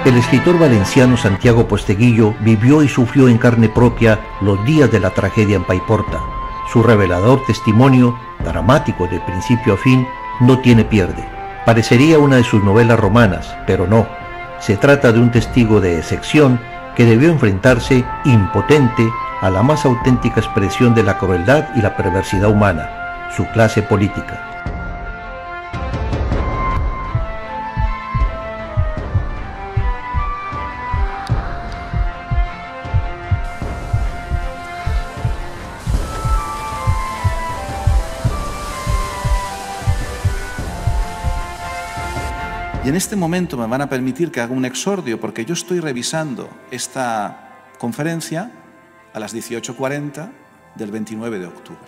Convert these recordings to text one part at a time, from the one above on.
El escritor valenciano Santiago Posteguillo vivió y sufrió en carne propia los días de la tragedia en Paiporta. Su revelador testimonio, dramático de principio a fin, no tiene pierde. Parecería una de sus novelas romanas, pero no. Se trata de un testigo de excepción que debió enfrentarse impotente a la más auténtica expresión de la crueldad y la perversidad humana, su clase política. Y en este momento me van a permitir que haga un exordio, porque yo estoy revisando esta conferencia a las 18:40 del 29 de octubre.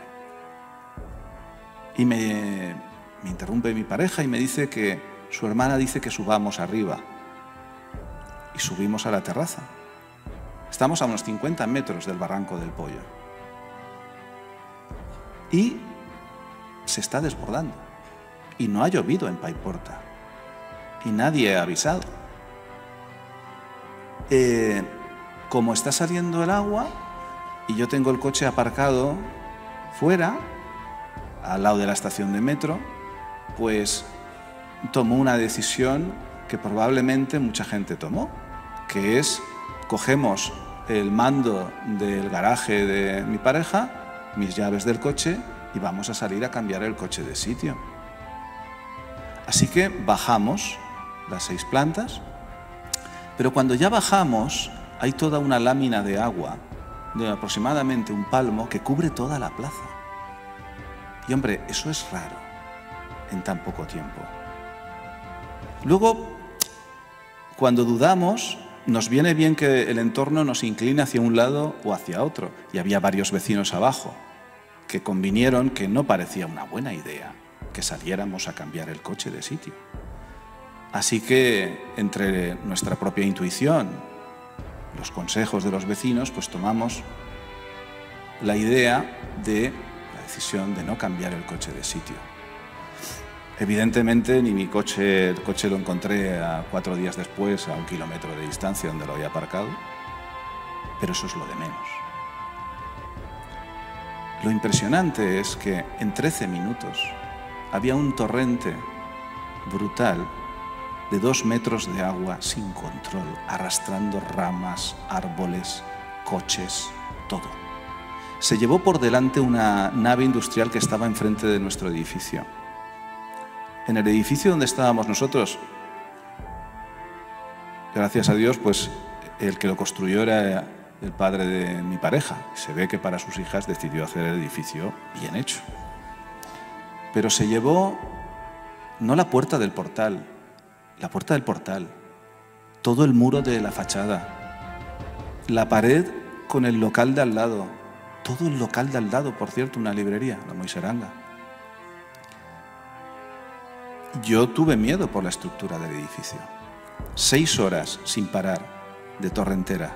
Y me interrumpe mi pareja y me dice que su hermana dice que subamos arriba. Y subimos a la terraza. Estamos a unos 50 metros del Barranco del Pollo. Y se está desbordando. Y no ha llovido en Paiporta. Y nadie ha avisado. Como está saliendo el agua y yo tengo el coche aparcado fuera, al lado de la estación de metro, pues tomo una decisión que probablemente mucha gente tomó, que es, cogemos el mando del garaje de mi pareja, mis llaves del coche y vamos a salir a cambiar el coche de sitio. Así que bajamos las 6 plantas, pero cuando ya bajamos hay toda una lámina de agua de aproximadamente un palmo que cubre toda la plaza. Y hombre, eso es raro en tan poco tiempo. Luego, cuando dudamos, nos viene bien que el entorno nos incline hacia un lado o hacia otro. Y había varios vecinos abajo que convinieron que no parecía una buena idea que saliéramos a cambiar el coche de sitio. Así que, entre nuestra propia intuición, los consejos de los vecinos, pues tomamos la idea de la decisión de no cambiar el coche de sitio. Evidentemente, ni mi coche, el coche lo encontré a 4 días después, a 1 kilómetro de distancia donde lo había aparcado, pero eso es lo de menos. Lo impresionante es que en 13 minutos había un torrente brutal de 2 metros de agua sin control, arrastrando ramas, árboles, coches, todo. Se llevó por delante una nave industrial que estaba enfrente de nuestro edificio. En el edificio donde estábamos nosotros, gracias a Dios, pues el que lo construyó era el padre de mi pareja. Se ve que para sus hijas decidió hacer el edificio bien hecho. Pero se llevó no la puerta del portal, la puerta del portal, todo el muro de la fachada, la pared con el local de al lado, todo el local de al lado, por cierto, una librería, la Moiseranga. Yo tuve miedo por la estructura del edificio. 6 horas sin parar de torrentera.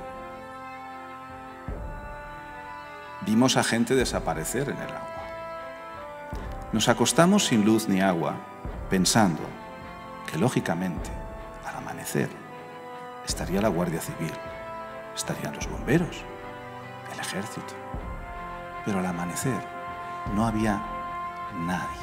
Vimos a gente desaparecer en el agua. Nos acostamos sin luz ni agua, pensando que lógicamente, al amanecer, estaría la Guardia Civil, estarían los bomberos, el ejército. Pero al amanecer no había nadie.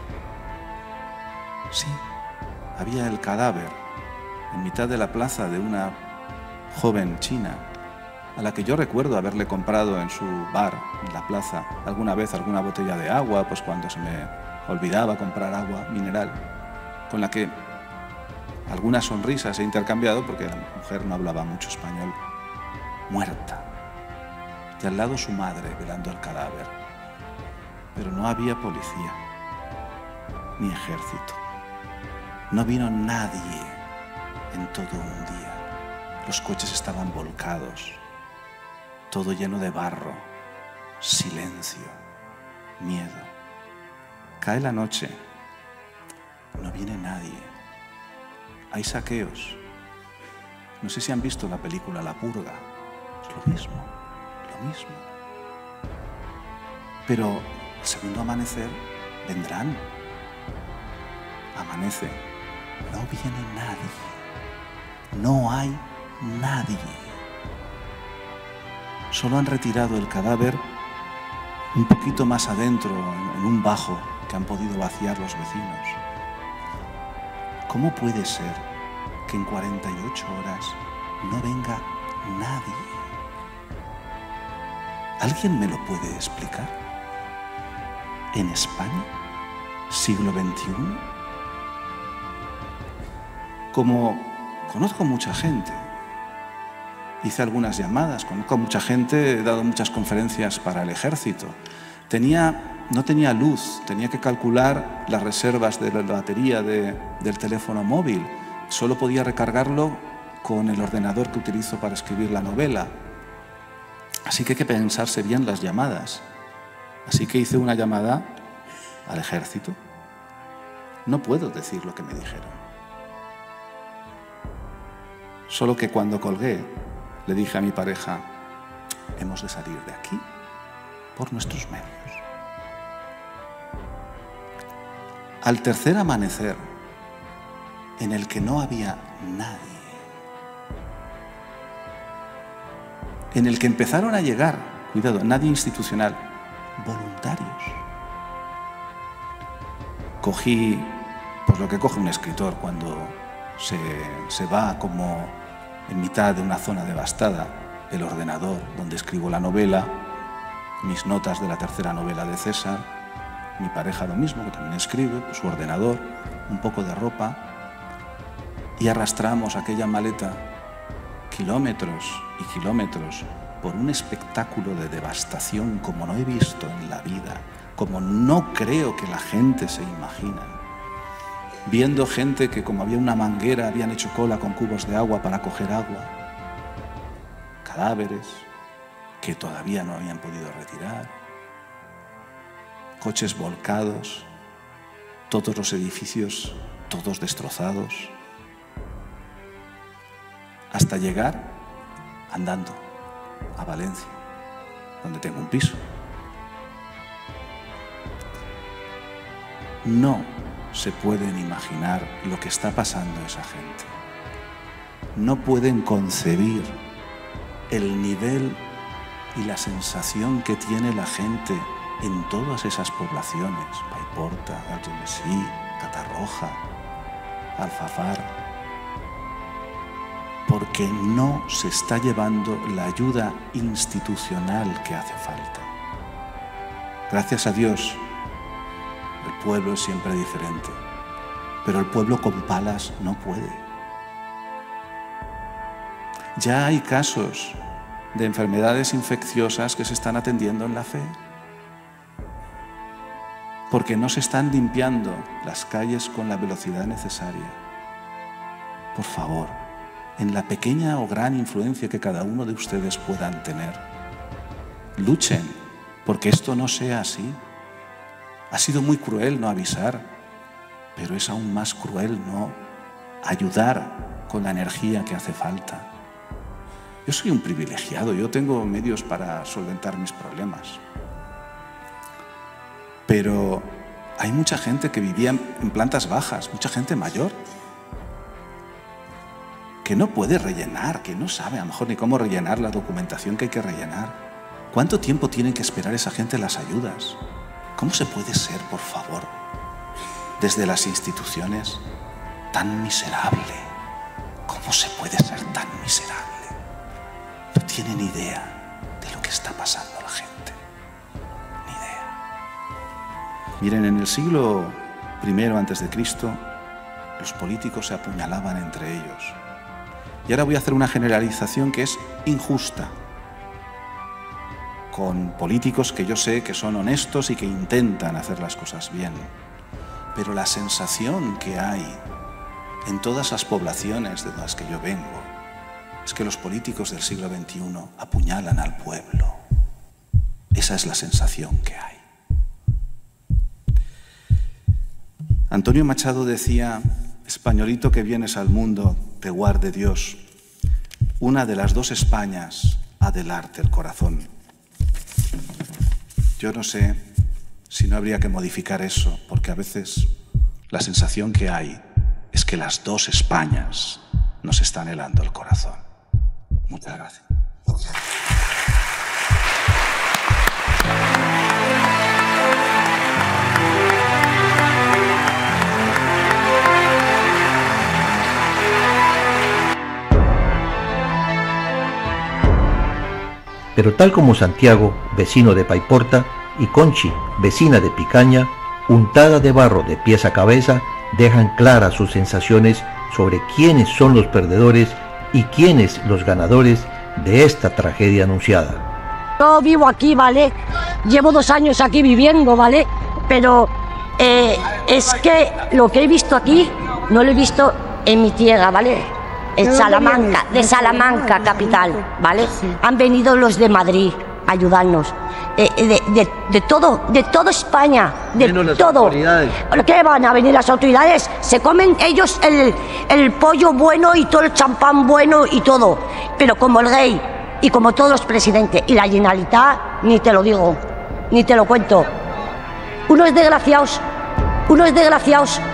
Sí, había el cadáver en mitad de la plaza de una joven china a la que yo recuerdo haberle comprado en su bar, en la plaza, alguna vez alguna botella de agua, pues cuando se me olvidaba comprar agua mineral, con la que algunas sonrisas he intercambiado porque la mujer no hablaba mucho español. Muerta. Y al lado su madre velando el cadáver. Pero no había policía, ni ejército. No vino nadie en todo un día. Los coches estaban volcados, todo lleno de barro, silencio, miedo. Cae la noche, no viene nadie. Hay saqueos. No sé si han visto la película La Purga. Es lo mismo, lo mismo. Pero al segundo amanecer vendrán. Amanece. No viene nadie. No hay nadie. Solo han retirado el cadáver un poquito más adentro, en un bajo que han podido vaciar los vecinos. ¿Cómo puede ser que en 48 horas no venga nadie? ¿Alguien me lo puede explicar? ¿En España? ¿Siglo XXI? Como conozco mucha gente, hice algunas llamadas, conozco a mucha gente, he dado muchas conferencias para el ejército. No tenía luz, tenía que calcular las reservas de la batería del teléfono móvil. Solo podía recargarlo con el ordenador que utilizo para escribir la novela. Así que hay que pensarse bien las llamadas. Así que hice una llamada al ejército. No puedo decir lo que me dijeron. Solo que cuando colgué, le dije a mi pareja, hemos de salir de aquí por nuestros medios. Al tercer amanecer, en el que no había nadie, en el que empezaron a llegar, cuidado, nadie institucional, voluntarios. Cogí, pues lo que coge un escritor cuando se va como en mitad de una zona devastada, el ordenador donde escribo la novela, mis notas de la tercera novela de César, mi pareja lo mismo, que también escribe, pues su ordenador, un poco de ropa, y arrastramos aquella maleta kilómetros y kilómetros por un espectáculo de devastación como no he visto en la vida, como no creo que la gente se imagina. Viendo gente que, como había una manguera, habían hecho cola con cubos de agua para coger agua. Cadáveres que todavía no habían podido retirar. Coches volcados, todos los edificios, todos destrozados. Hasta llegar andando a Valencia, donde tengo un piso. No se pueden imaginar lo que está pasando a esa gente. No pueden concebir el nivel y la sensación que tiene la gente en todas esas poblaciones, Paiporta, Algemesí, Catarroja, Alfafar, porque no se está llevando la ayuda institucional que hace falta. Gracias a Dios, el pueblo es siempre diferente, pero el pueblo con palas no puede. Ya hay casos de enfermedades infecciosas que se están atendiendo en la fe, porque no se están limpiando las calles con la velocidad necesaria. Por favor, en la pequeña o gran influencia que cada uno de ustedes puedan tener, luchen porque esto no sea así. Ha sido muy cruel no avisar, pero es aún más cruel no ayudar con la energía que hace falta. Yo soy un privilegiado, yo tengo medios para solventar mis problemas. Pero hay mucha gente que vivía en plantas bajas, mucha gente mayor, que no puede rellenar, que no sabe a lo mejor ni cómo rellenar la documentación que hay que rellenar. ¿Cuánto tiempo tienen que esperar esa gente las ayudas? ¿Cómo se puede ser, por favor, desde las instituciones, tan miserable? ¿Cómo se puede ser tan miserable? No tienen idea de lo que está pasando a la gente. Ni idea. Miren, en el siglo I a.C., los políticos se apuñalaban entre ellos. Y ahora voy a hacer una generalización que es injusta, con políticos que yo sé que son honestos y que intentan hacer las cosas bien. Pero la sensación que hay en todas las poblaciones de las que yo vengo es que los políticos del siglo XXI apuñalan al pueblo. Esa es la sensación que hay. Antonio Machado decía: españolito que vienes al mundo, te guarde Dios. Una de las dos Españas ha de helarte el corazón. Yo no sé si no habría que modificar eso, porque a veces la sensación que hay es que las dos Españas nos está anhelando el corazón. Muchas gracias. Pero tal como Santiago, vecino de Paiporta, y Conchi, vecina de Picaña, untada de barro de pies a cabeza, dejan claras sus sensaciones sobre quiénes son los perdedores y quiénes los ganadores de esta tragedia anunciada. Yo vivo aquí, ¿vale? Llevo 2 años aquí viviendo, ¿vale? Pero es que lo que he visto aquí no lo he visto en mi tierra, ¿vale? En Salamanca, de Salamanca capital, ¿vale? Han venido los de Madrid a ayudarnos. De todo España, de todo. ¿Qué van a venir las autoridades? Se comen ellos el pollo bueno y todo el champán bueno y todo. Pero como el rey y como todos los presidentes y la Generalitat, ni te lo digo, ni te lo cuento. Unos desgraciados